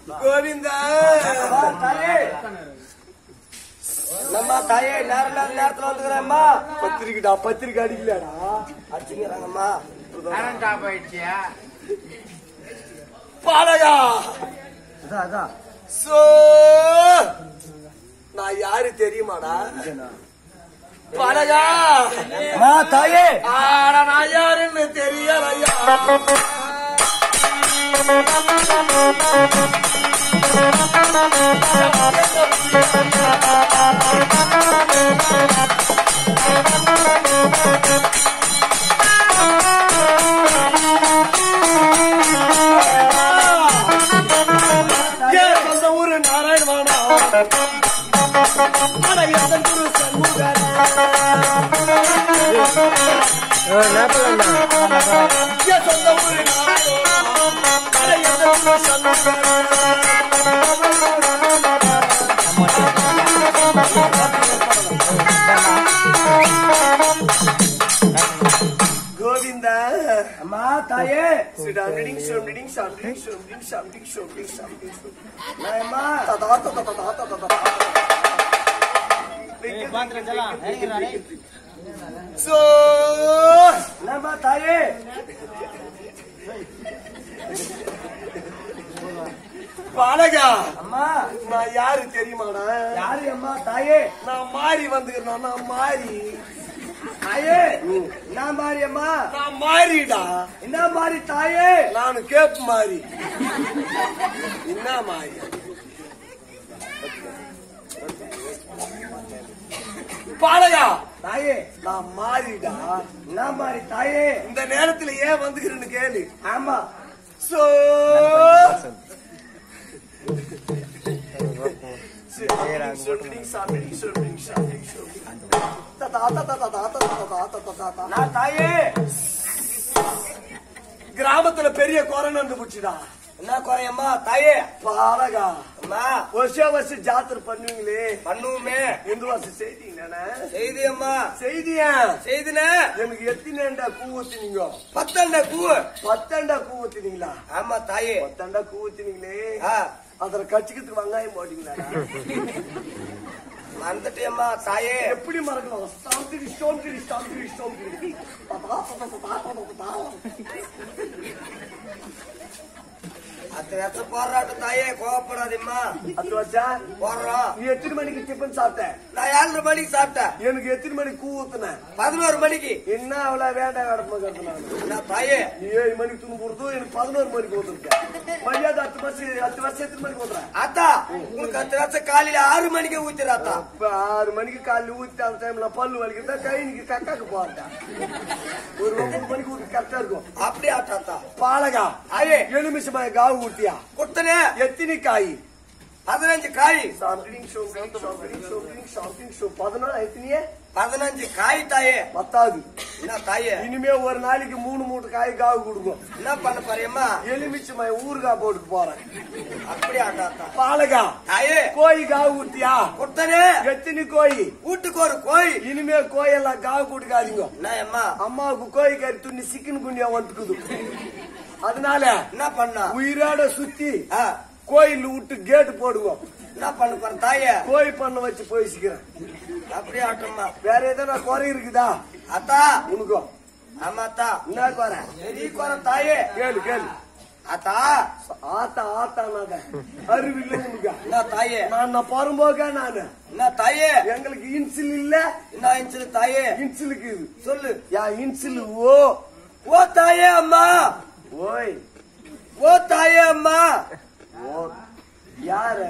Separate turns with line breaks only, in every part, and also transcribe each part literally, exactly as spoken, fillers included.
கோவிந்தா
தாயே நம்ம தாயே நேரம் நேரத்துல வந்துக்கிறேம்மா.
பத்திரிக்கைடா பத்திரிக்கை அடிக்கலடா
அடிச்சுக்கிறாங்கம்மா.
பாலகா
அதான் அதான்
சோ நான் யாரு தெரியுமாடா? பாலகா
தாயே
ஆனா நான் யாருன்னு தெரியலையா? சொந்த ஊரு நாராயணவானா சொந்த ஊரு கோவிந்தா
அம்மா தாயே அம்மா என்னம்மா தாயே
பாலகா
அம்மா
நான் யாரு தெரியுமாடா?
யாரு அம்மா தாயே?
நான் மாறி வந்துக்கிறேன். நான் மாறி
தாயே என்ன மாறி அம்மா?
நான் மாறிடா.
என்ன மாறி தாயே?
நானு கேப்பு மாறி. என்ன மாறி? பாலகா
தாயே
நான் மாறிடா.
என்ன மாறி தாயே?
இந்த நேரத்துல ஏன் வந்துக்கிறேன்னு கேளு.
ஆமா
சோ
தாயே
கிராமத்துல பெரிய கொரோனா வந்து போச்சுடா.
என்ன குறையம்மா தாயே?
பாலகா
அம்மா
வருஷம் வருஷம் ஜாத்திரை பண்ணுவீங்களே,
பண்ணுவோமே.
எந்த வருஷம் செய்தீங்கண்ணா?
செய்தி அம்மா
செய்தியா?
செய்தின
எனக்கு எத்தனைண்டா பூ ஊத்தினீங்க?
பத்தண்ட பூ
பத்தாண்டா பூ ஊத்தினீங்களா?
ஆமா தாயே
பத்தாண்டா பூ ஊத்தினீங்களே,
ஆ,
அதுல கட்சிக்கிறதுக்கு வெங்காயம் போட்டீங்களா?
மறந்துட்டியம்மா தாயே.
எப்படி மறக்கலாம்? ஸ்டாம்பிடி ஸ்டாம்பிடி ஸ்டாம்பிடி ஸ்டாம்பிடி
அத்தனை வருஷம் போராட்டம் தாயே, கோவப்படாதம்மா.
அது வச்சா
போடுறோம்.
நீ எத்தனை மணிக்கு டிஃபன் சாப்பிட்ட?
நான் ஏழரை மணிக்கு சாப்பிட்டேன்.
எனக்கு எத்தனை மணிக்கு கூ ஊத்துன?
பதினோரு மணிக்கு.
என்ன அவ்வளவு வேண்டாம் வேடமா கட்டுனாங்க.
நான் தாயே
நீ ஏழு மணிக்கு தூங்க போறது, எனக்கு பதினோரு மணிக்கு ஊத்துருக்க. மரியாதை அத்து வருஷம் அத்து வருஷம் எத்தனை மணிக்கு ஊத்துற?
அத்தா உங்களுக்கு அத்தனை வருஷம் காலையில ஆறு மணிக்கு ஊத்துறாத்தா.
இப்ப ஆறு மணிக்கு காலையில ஊத்தி அந்த டைம்ல பல்லு வலிக்கிறதா கை நீங்க கக்காக்கு போறேன். ஒரு ஒன்பது மணிக்கு ஊத்தி கரெக்டா இருக்கும்.
அப்படி ஆட்டாத்தா.
பாலகா
ஆயே
ஏழு நிமிஷமா காவு ஊத்தியா?
குத்தனே
எத்தனை காய்?
பதினஞ்சு காய்.
பதினாலு எத்தனையே?
பதினஞ்சு காய் தாயே.
பத்தாது.
என்ன தாயே?
இனிமே ஒரு நாளைக்கு மூணு மூணு காய் காவு கொடுக்கும்.
என்ன பண்ண போறியம்மா?
எலுமிச்சமா ஊறுகாய் போட்டு போறேன்.
அப்படி ஆட்டாத்தா.
பாலகா
தாயே
கோழி காவு ஊத்தியா?
குத்தனே
எத்தனை கோழி?
வீட்டுக்கு ஒரு கோய்.
இனிமே கோயெல்லாம் காவு கொடுக்காதீங்க.
என்ன அம்மா?
அம்மாவுக்கு கோழி கறி துண்ணி சிக்கன் குண்டியா வந்துக்குது. அதனால
என்ன பண்ணா?
உயிரோட சுத்தி
ஆ,
கோயில் விட்டு கேட்டு போடுவோம்.
என்ன பண்ண போற தாயே?
கோழி பண்ண வச்சு போயிச்சுக்கிறேன்.
அப்படி ஆட்டம்மா.
வேற எதனா குறை இருக்குதா
அத்தா?
உனக்கும்?
ஆமாத்தா.
என்ன குறை?
பெரிய குறை தாயே.
கேளு கேளு.
அத்தா
ஆத்தா ஆத்தானாத அறிவில்லை உனக்கு.
என்ன தாயே?
நான் நான் பரம்போக நானு.
என்ன தாயே?
எங்களுக்கு இன்சில் இல்ல.
என்ன இன்சில் தாயே?
இன்சிலுக்கு
சொல்லு.
யா இன்சில் ஓ
ஓ தாயே அம்மா.
ஓய்
ஓ தாயே அம்மா.
ஓ யாரு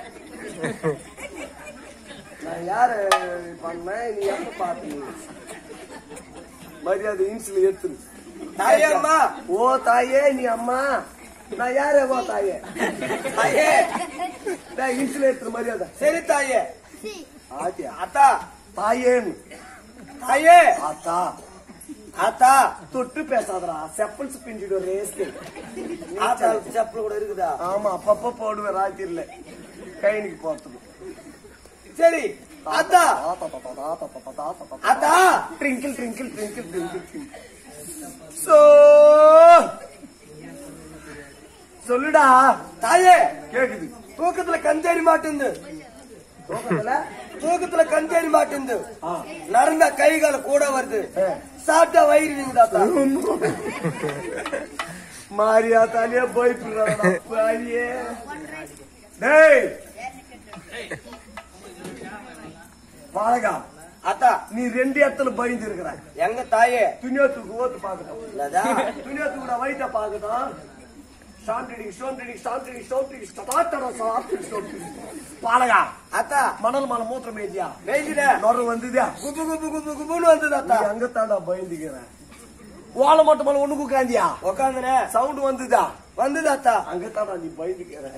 நான் யாரு பண்ணேன்? நீ எப்ப பாத்தீங்க? மரியாதை இன்சில் எடுத்துரு.
தாயே அம்மா.
ஓ தாயே நீ அம்மா. நான் யாரே ஓ தாயே?
தாயே
இன்சில் எடுத்துரு மரியாதை.
சரி தாயே.
ஆத்தியா
அத்தா
தாயேன்னு.
தாயே
ஆத்தா
அத்தா
தொட்டு பேசாதரா, செப்பல்ஸ் பிஞ்சிடு ரேஸ்க்கு.
ஆத்தா செப்பல் கூட இருக்குதா?
ஆமா அப்பப்ப போடுவேன் ராத்திரில கைனிக்கு போறதுக்கு.
சரி அத்தா. அத்தா
ட்ரிங்கிள் ட்ரிங்கிள் ட்ரிங்கிள் ட்ரிங்கிள் சோ சொல்லுடா
தாயே.
கேக்குது.
தூக்கத்துல கஞ்சேரி மாட்டுந்து
தூக்கத்துல
தூக்கத்துல கஞ்சேரி மாட்டுந்து நடந்த கை கால கூட வருது. சாப்பிட்டா வயிறு வீங்குதாத்தா.
மாரியா தாலியா போயிட்டு டேய் பாலகா
அத்தா
நீ ரெண்டு இடத்துல பயந்து இருக்கிற.
எங்க தாயே
துணியத்துக்கு ஓத்து பாக்கட்டும். துணியத்துக்கு கூட வயிற்ற பாக்கட்டும். பாலகா
அத்தா
மணல் மலை மூத்திரம் மேய்ச்சியா
மேய்ச்சிட
நொறு வந்துதா
குபு குபு குபு குபுன்னு வந்தது அத்தா.
அங்கத்தாண்டா பயந்துக்கிறேன். ஓலை மட்டும் மேல ஒண்ணுக்கு உட்காந்தியா
உக்காந்துன
சவுண்ட் வந்துதா
வந்தது அத்தா.
அங்கத்தாண்டா நீ பயந்துக்கிற.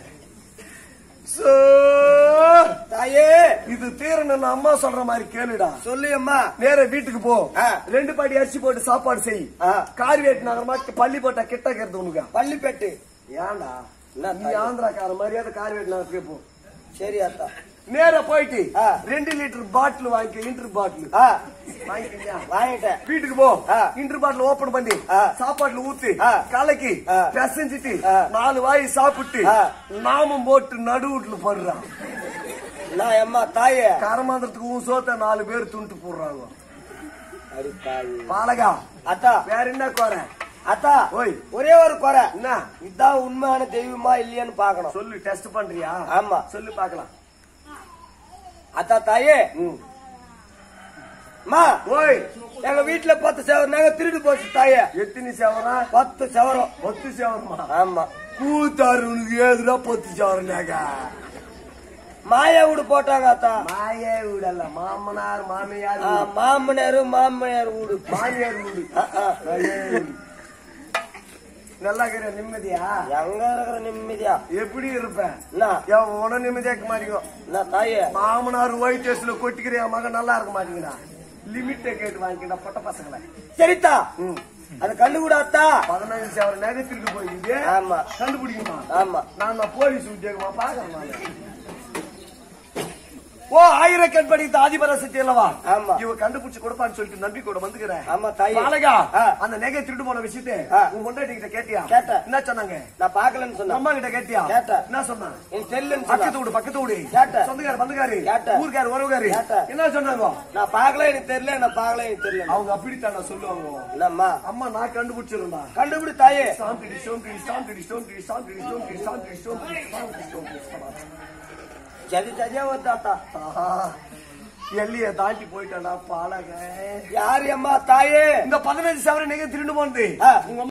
தாயே
இது தீரணும் அம்மா சொல்ற மாதிரி கேளுடா.
சொல்லு அம்மா.
நேர வீட்டுக்கு போ.
ஆ.
ரெண்டு பாட்டி அரிசி போட்டு சாப்பாடு செய். கார்வேட் நகரமா பள்ளி போட்டா கிட்ட கேறது உனக்கு
பள்ளிப்பேட்டு.
ஏன்டா நீ ஆந்திராக்கார மரியாதை கார்வேட் நகரத்துக்கு போ.
சரி அத்தா.
நேர போயிட்டு
ஆ.
ரெண்டு லிட்டர் பாட்டில் வாங்கிக்க. இன்டர் பாட்டில்
ஆ
வாங்கிக்கியா
வாங்கிட்டேன்.
வீட்டுக்கு போ.
ஆ.
இன்டர் பாட்டில் ஓபன் பண்ணி
ஆ.
சாப்பாட்டுல ஊத்து
ஆ.
கலக்கி
ஆ.
பிசைஞ்சிட்டு
ஆ.
நாலு வாய் சாப்பிட்டு
ஆ.
நாமம் போட்டு நடுவுட்ல போடுறான்.
நான் அம்மா தாயே
கரமாந்திரத்துக்கு உன் சோத்த நாலு பேர் துண்டு போடுறாங்க.
அடி தாயே.
பாலகா
அத்தா
வேற என்ன குறை?
அத்தா
ஓய்
ஒரே ஒரு குறை.
என்ன
இதான் உண்மையான தெய்வமா இல்லையான்னு பாக்கணும்.
சொல்லு. டெஸ்ட் பண்றியா?
ஆமா
சொல்லு பாக்கலாம்.
அத்தா தாயே மா
ஓய்
எங்க வீட்டுல பத்து சவரம் நாங்க திருடு போச்சு தாயே.
எத்தனை சேவரா?
பத்து சவரம்.
பத்து சேவரமா?
ஆமா.
கூத்தாரு உனக்கு ஏதுடா பத்து சேவரனாக்கா?
மாயா வீடு போட்டாங்க அத்தா.
மாயே வீடல்ல மாமனார் மாமியார்
ஆ, மாமனாரு மாமனார் வீடு.
மாமியார் வீடு. நல்லா இருக்கிற நிம்மதியா?
எங்க இருக்கிற நிம்மதியா
எப்படி இருப்பேன்?
என்ன
என் உன நிம்மதியா இருக்க மாட்டேங்கும்.
என்ன தாயே
மாமனார் ஒயிட் டேஸ்ட்ல கொட்டிக்கிற என் மகன் நல்லா இருக்க மாட்டேங்கிறா. லிமிட்ட கேட்டு வாங்கிக்கிட்ட பொட்ட பசங்களை.
சரித்தா அது கண்டுபிட அத்தா.
பதினஞ்சு சேவரம் நகத்திற்கு போயிருக்கு.
ஆமா
கண்டுபிடிக்குமா?
ஆமா.
நான் தான் போலீஸ் உத்தியோகமா பாக்கிறேன். ஓ ஆயிரக்கண் படித்த ஆதிபராசக்தி அல்லவா?
ஆமா.
இவ கண்டுபிடிச்சு கொடுப்பான்னு சொல்லிட்டு நம்பிக்கையோட வந்துக்கிறேன்.
ஆமா தாயே.
பாலகா
ஆ.
அந்த நகை திருட்டு போன விஷயத்தை
ஆ.
உன் பொண்டாட்டி கிட்ட கேட்டியா?
கேட்டேன்.
என்ன சொன்னாங்க?
நான் பாக்கலன்னு சொன்னேன்.
அம்மா கிட்ட கேட்டியா?
கேட்டேன்.
என்ன சொன்னா?
என் செல்லுன்னு
பக்கத்து
சொன்னேன்.
வீடு பக்கத்து வீடு
கேட்டேன்.
சொந்தக்கார பந்துக்காரு
கேட்டேன்.
ஊருக்காரு உறவுக்காரு
கேட்டேன்.
என்ன சொன்னாங்க?
நான் பாக்கல எனக்கு தெரியல நான் பாக்கல எனக்கு தெரியல.
அவங்க அப்படித்தான் சொல்லுவாங்க.
என்னம்மா
அம்மா நான் கண்டுபிடிச்சிருந்தா.
கண்டுபிடி தாயே.
சாந்திடி சோந்திடி சாந்திடி சோந்திடி சாந்திடி சோந்திடி சாந்திடி சோந்திடி சாந்திடி சோந்திடி
சதி சதியா வந்து அத்தா.
எல்லைய தாண்டி போயிட்டாடா பாலக.
யாரு அம்மா தாயே?
இந்த பதினஞ்சு சவரன் நகை திருண்டு போனது
ஆ.
உங்க